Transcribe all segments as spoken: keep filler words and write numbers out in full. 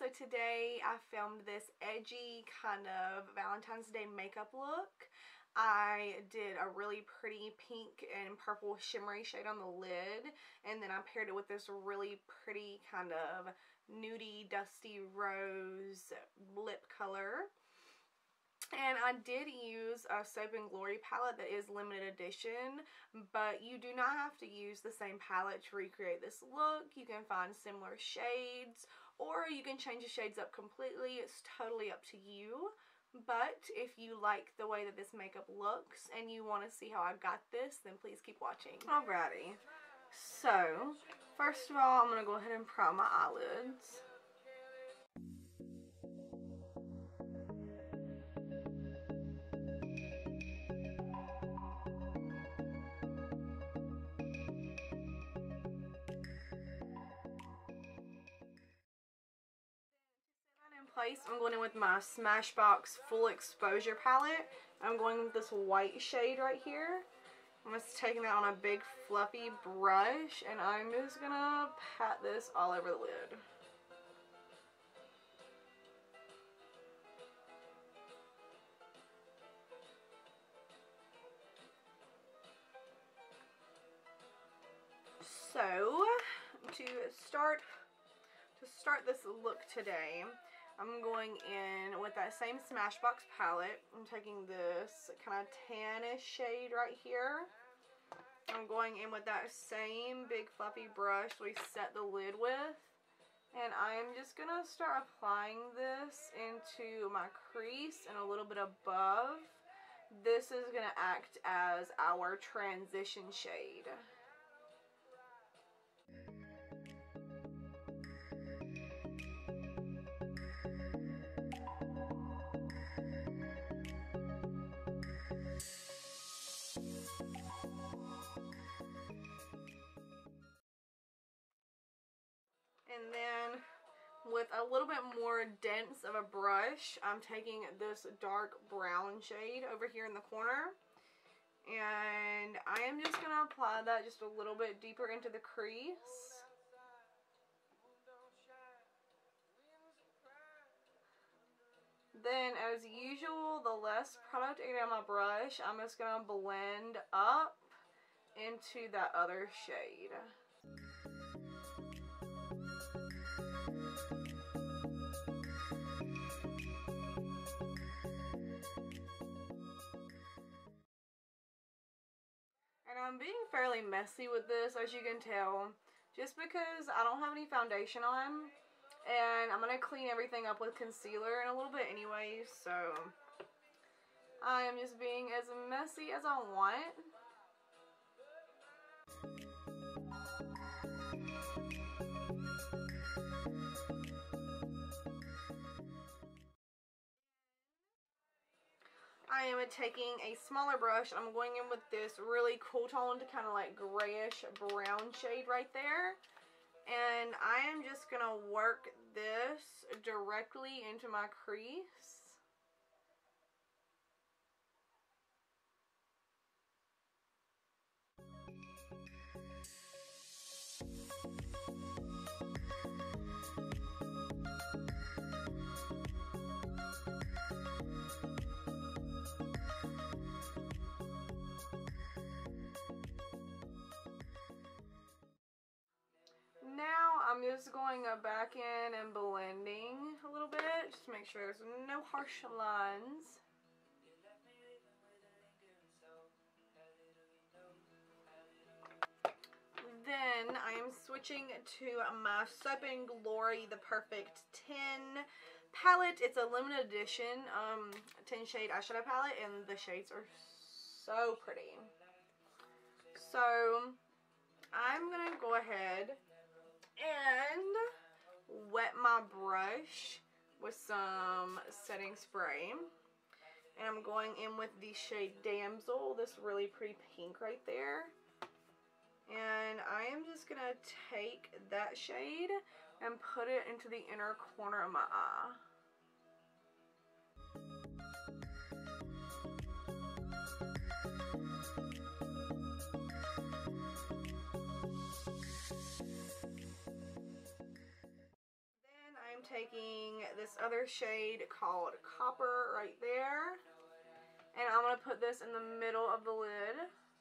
So today I filmed this edgy kind of Valentine's Day makeup look. I did a really pretty pink and purple shimmery shade on the lid, and then I paired it with this really pretty kind of nudie dusty rose lip color. And I did use a Soap and Glory palette that is limited edition, but you do not have to use the same palette to recreate this look. You can find similar shades, or you can change the shades up completely. It's totally up to you. But if you like the way that this makeup looks and you want to see how I got this, then please keep watching. Alrighty. So, first of all, I'm going to go ahead and prime my eyelids. In place, I'm going in with my Smashbox Full Exposure palette. I'm going with this white shade right here. I'm just taking that on a big fluffy brush, and I'm just gonna pat this all over the lid. So, to start to start this look today, I'm going in with that same Smashbox palette. I'm taking this kind of tannish shade right here. I'm going in with that same big fluffy brush we set the lid with. And I'm just going to start applying this into my crease and a little bit above. This is going to act as our transition shade. And then with a little bit more dense of a brush, I'm taking this dark brown shade over here in the corner. And I am just going to apply that just a little bit deeper into the crease. Then, as usual, the less product I get on my brush, I'm just going to blend up into that other shade. And I'm being fairly messy with this, as you can tell, just because I don't have any foundation on, and I'm going to clean everything up with concealer in a little bit anyway, so I am just being as messy as I want. I am taking a smaller brush. I'm going in with this really cool toned kind of like grayish brown shade right there. And I am just going to work this directly into my crease. Now I'm just going back in and blending a little bit, just to make sure there's no harsh lines. Then I am switching to my Soap and Glory The Perfect ten palette. It's a limited edition um, ten shade eyeshadow palette, and the shades are so pretty. So I'm going to go ahead and wet my brush with some setting spray, and I'm going in with the shade Damsel, this really pretty pink right there, and I am just gonna take that shade and put it into the inner corner of my eye. taking this other shade called Copper right there, and I'm going to put this in the middle of the lid.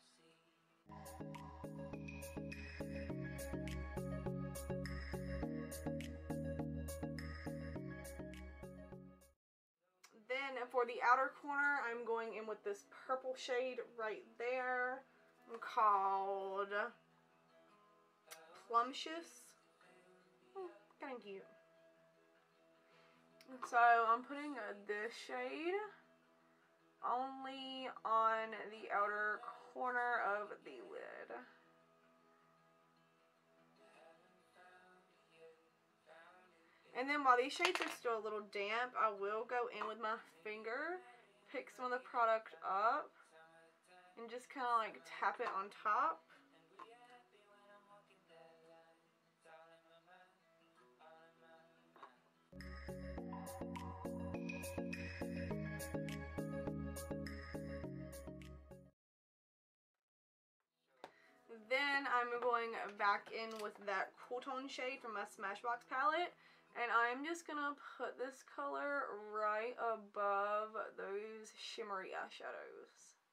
Then for the outer corner, I'm going in with this purple shade right there called Plumptious. Oh, kind of cute. So I'm putting this shade only on the outer corner of the lid. And then while these shades are still a little damp, I will go in with my finger, pick some of the product up, and just kind of like tap it on top. Then I'm going back in with that Cool Tone shade from my Smashbox palette, and I'm just gonna put this color right above those shimmery eyeshadows.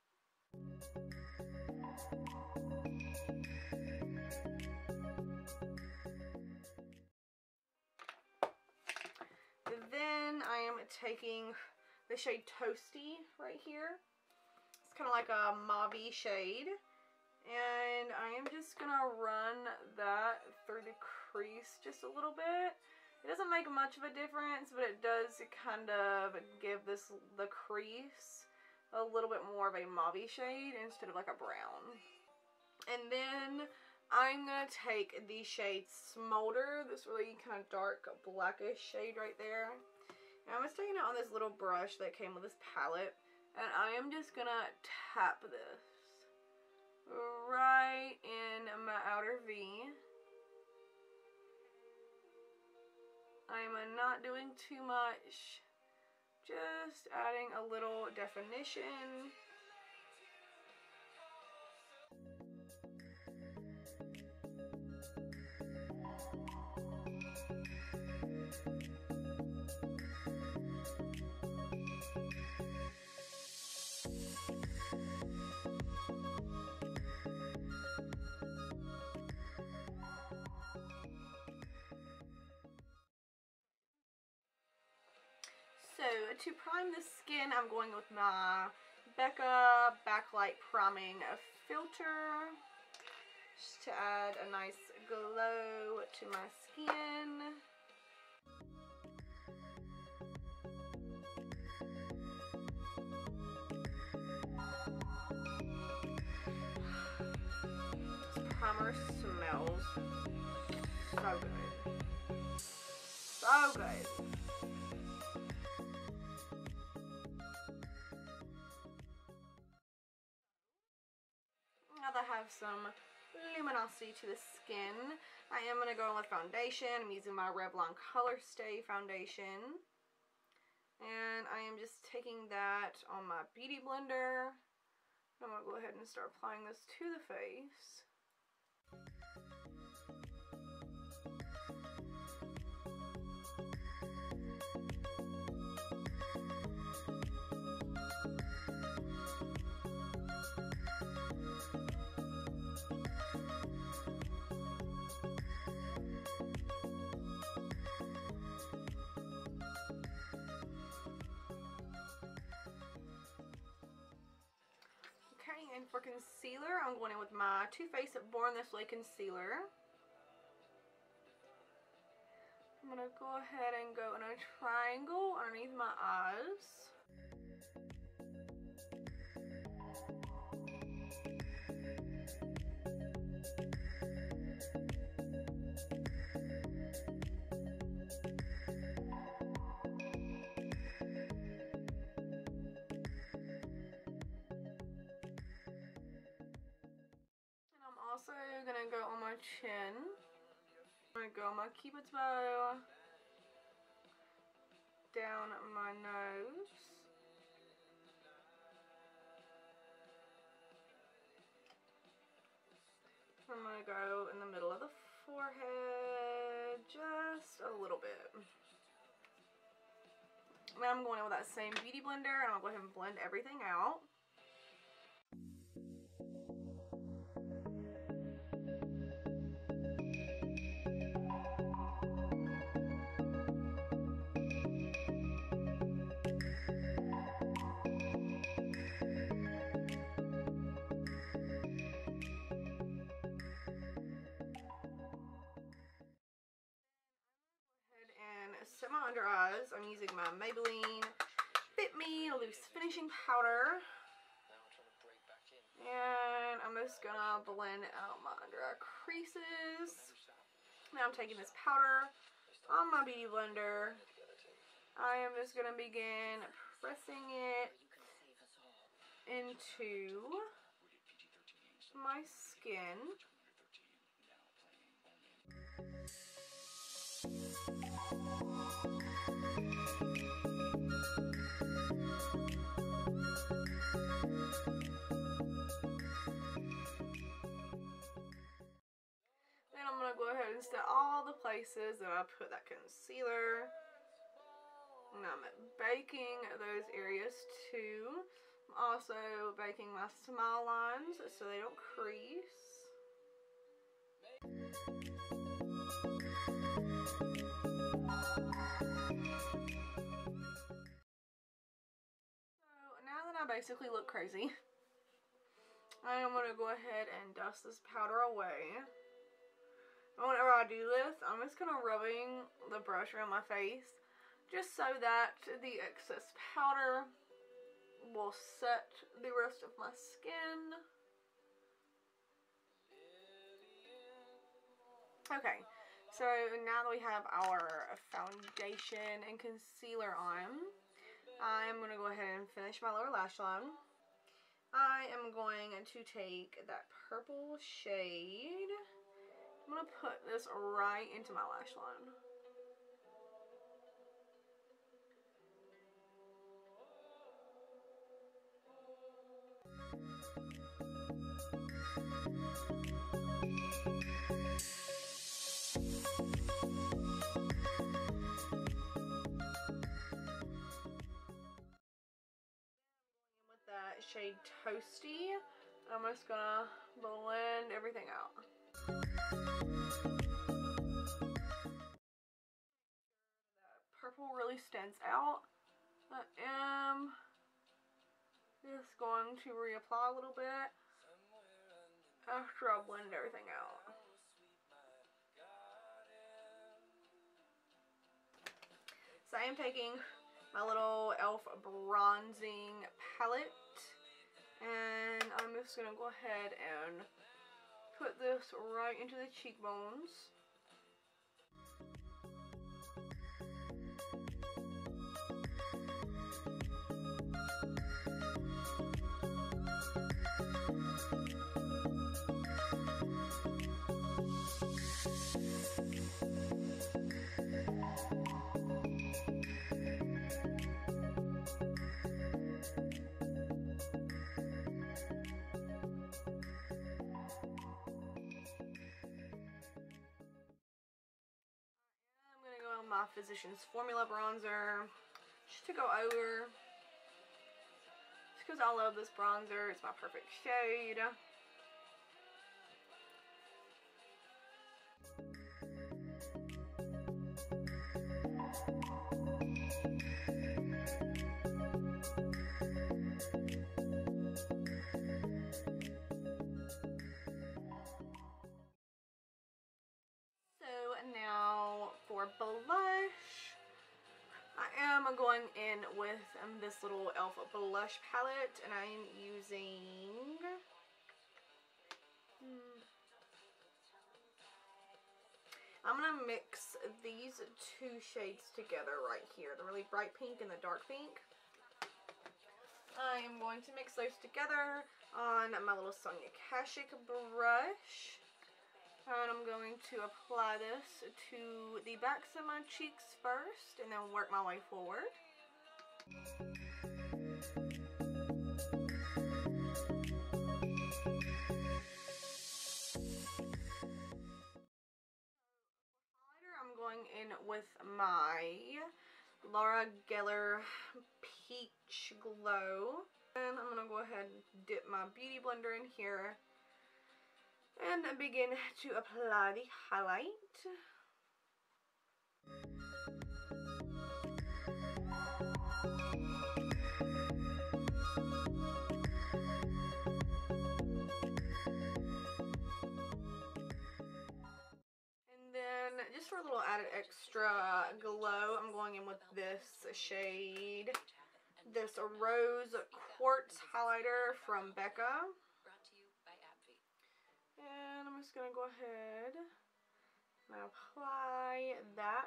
Then I am taking the shade Toasty right here. It's kind of like a mauve-y shade. And I am just going to run that through the crease just a little bit. It doesn't make much of a difference, but it does kind of give this the crease a little bit more of a mauve shade instead of like a brown. And then I'm going to take the shade Smolder, this really kind of dark blackish shade right there. And I'm just taking it on this little brush that came with this palette. And I am just going to tap this right in my outer V. I'm not doing too much, just adding a little definition. So, to prime the skin, I'm going with my Becca Backlight Priming Filter, just to add a nice glow to my skin. This primer smells so good. So good. Now that I have some luminosity to the skin, I am going to go in with foundation. I'm using my Revlon Colorstay foundation. And I am just taking that on my Beauty Blender. I'm going to go ahead and start applying this to the face. And for concealer, I'm going in with my Too Faced Born This Way concealer. I'm going to go ahead and go in a triangle underneath my eyes. Also gonna go on my chin. I'm gonna go on my Cupid's bow, down my nose, I'm gonna go in the middle of the forehead, just a little bit. Now I'm going in with that same Beauty Blender, and I'll go ahead and blend everything out. Set my under eyes. I'm using my Maybelline Fit Me Loose Finishing Powder. And I'm just gonna blend out my under eye creases. Now I'm taking this powder on my Beauty Blender. I am just gonna begin pressing it into my skin. Then I'm going to go ahead and set all the places that I put that concealer. And I'm baking those areas too. I'm also baking my smile lines so they don't crease. So now that I basically look crazy, I am going to go ahead and dust this powder away. And whenever I do this, I'm just kind of rubbing the brush around my face just so that the excess powder will set the rest of my skin. Okay, so now that we have our foundation and concealer on, I'm going to go ahead and finish my lower lash line. I am going to take that purple shade. I'm going to put this right into my lash line. With that shade Toasty, I'm just going to blend everything out. Purple really stands out. I am just going to reapply a little bit after I blend everything out. So I am taking my little e l f bronzing palette, and I'm just going to go ahead and put this right into the cheekbones. My Physicians Formula bronzer just to go over, just because I love this bronzer. It's my perfect shade. Now for blush, I am going in with um, this little e l f blush palette, and I am using hmm, I'm going to mix these two shades together right here, the really bright pink and the dark pink. I am going to mix those together on my little Sonia Kashuk brush. And I'm going to apply this to the backs of my cheeks first, and then work my way forward. For highlighter, I'm going in with my Laura Geller Peach Glow. And I'm going to go ahead and dip my beauty blender in here and begin to apply the highlight. And then just for a little added extra glow, I'm going in with this shade. This Rose Quartz highlighter from Becca. And I'm just going to go ahead and apply that.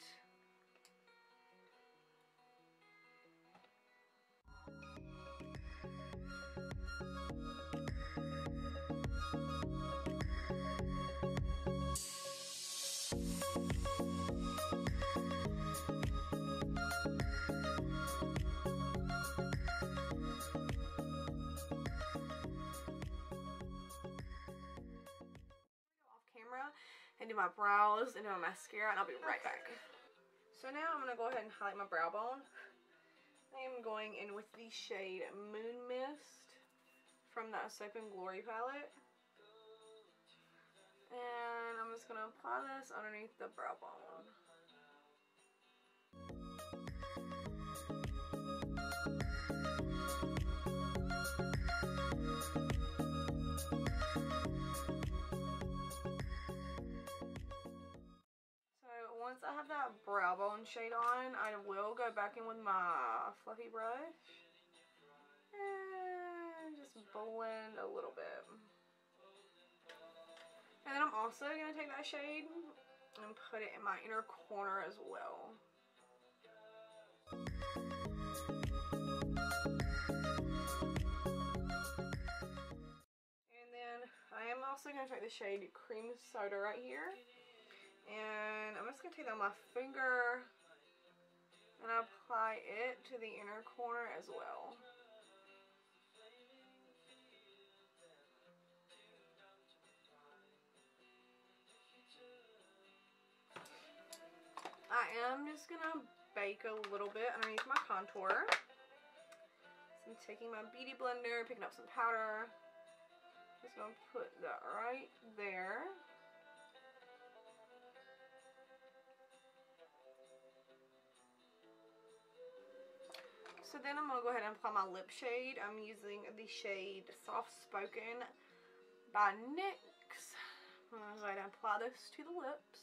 And do my brows and do my mascara, and I'll be right back. So now I'm going to go ahead and highlight my brow bone. I am going in with the shade Moon Mist from the Soap and Glory palette. And I'm just going to apply this underneath the brow bone. Once I have that brow bone shade on, I will go back in with my fluffy brush and just blend a little bit. And then I'm also going to take that shade and put it in my inner corner as well. And then I am also going to take the shade Cream Soda right here. And I'm just going to take that on my finger and apply it to the inner corner as well. I am just going to bake a little bit underneath my contour. So I'm taking my beauty blender, picking up some powder. Just going to put that right there. So then I'm going to go ahead and apply my lip shade. I'm using the shade Soft Spoken by NYX. I'm going to go ahead and apply this to the lips.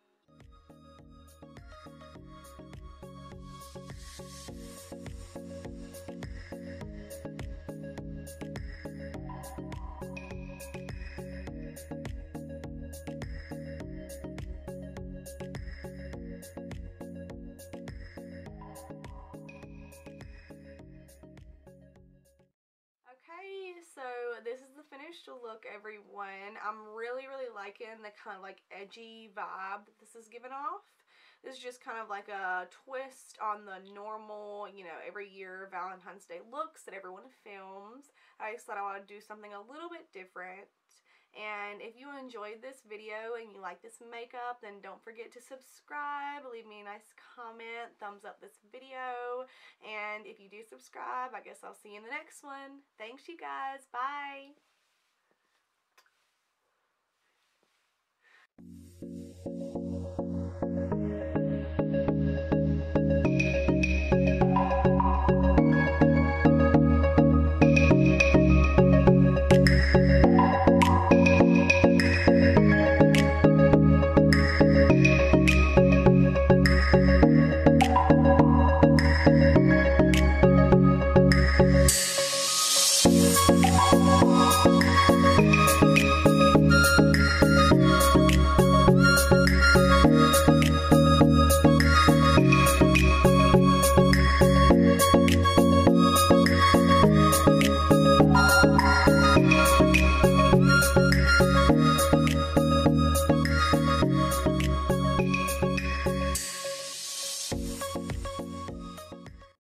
So this is the finished look, everyone. I'm really, really liking the kind of like edgy vibe that this is giving off. This is just kind of like a twist on the normal, you know, every year Valentine's Day looks that everyone films. I just thought I want to do something a little bit different. And if you enjoyed this video and you like this makeup, then don't forget to subscribe, leave me a nice comment, thumbs up this video, and if you do subscribe, I guess I'll see you in the next one. Thanks, you guys. Bye!